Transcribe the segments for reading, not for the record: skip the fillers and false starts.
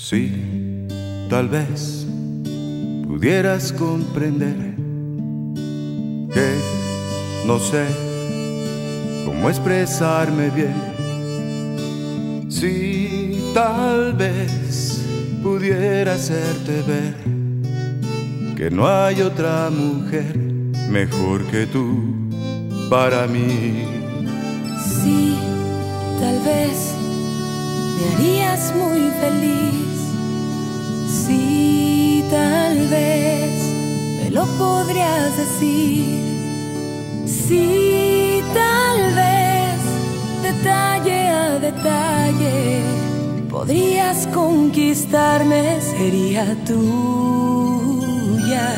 Sí, tal vez pudieras comprender que no sé cómo expresarme bien. Si tal vez pudiera hacerte ver que no hay otra mujer mejor que tú para mí. Sí, tal vez me harías muy feliz. Sí, tal vez me lo podrías decir. Sí, tal vez detalle a detalle podrías conquistarme, sería tuya.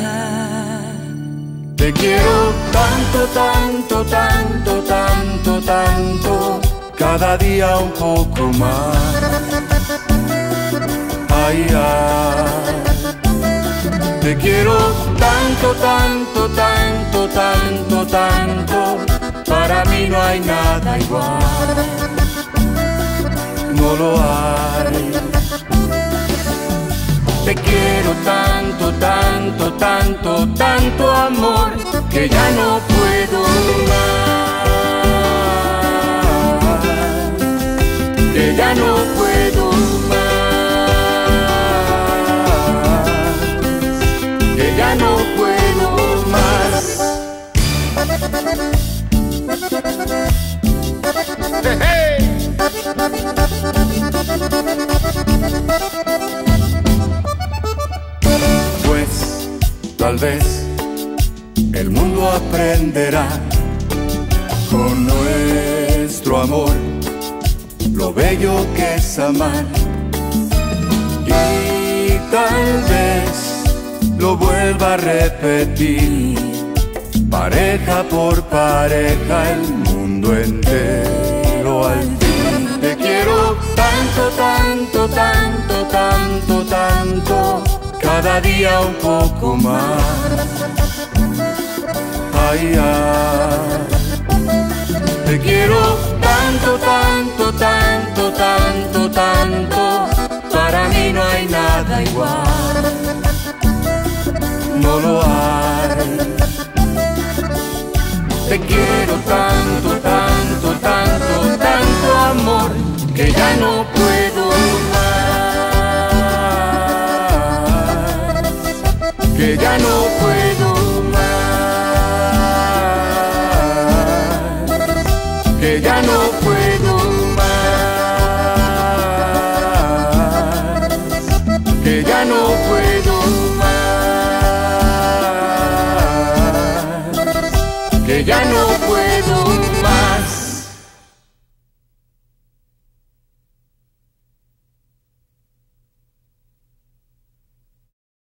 Te quiero tanto, tanto, tanto, tanto, tanto, cada día un poco más. Ay, ay. Te quiero tanto, tanto, tanto, tanto, tanto, para mí no hay nada igual. No lo hay. Te quiero tanto, tanto, tanto, tanto amor, que ya no puedo más, que ya no puedo más, que ya no puedo más. Hey, hey. Pues tal vez el mundo aprenderá con nuestro amor lo bello que es amar, y tal vez lo vuelva a repetir, pareja por pareja, el mundo entero al fin. Te quiero tanto, tanto, tanto, tanto, tanto, cada día un poco más. Ay, ay. Te quiero tanto, tanto, tanto, tanto, tanto, para mí no hay nada igual. No lo hay. Te quiero tanto, tanto, tanto, tanto amor, que ya no puedo más, que ya no puedo más, que ya no puedo más, que ya no puedo más, que ya no puedo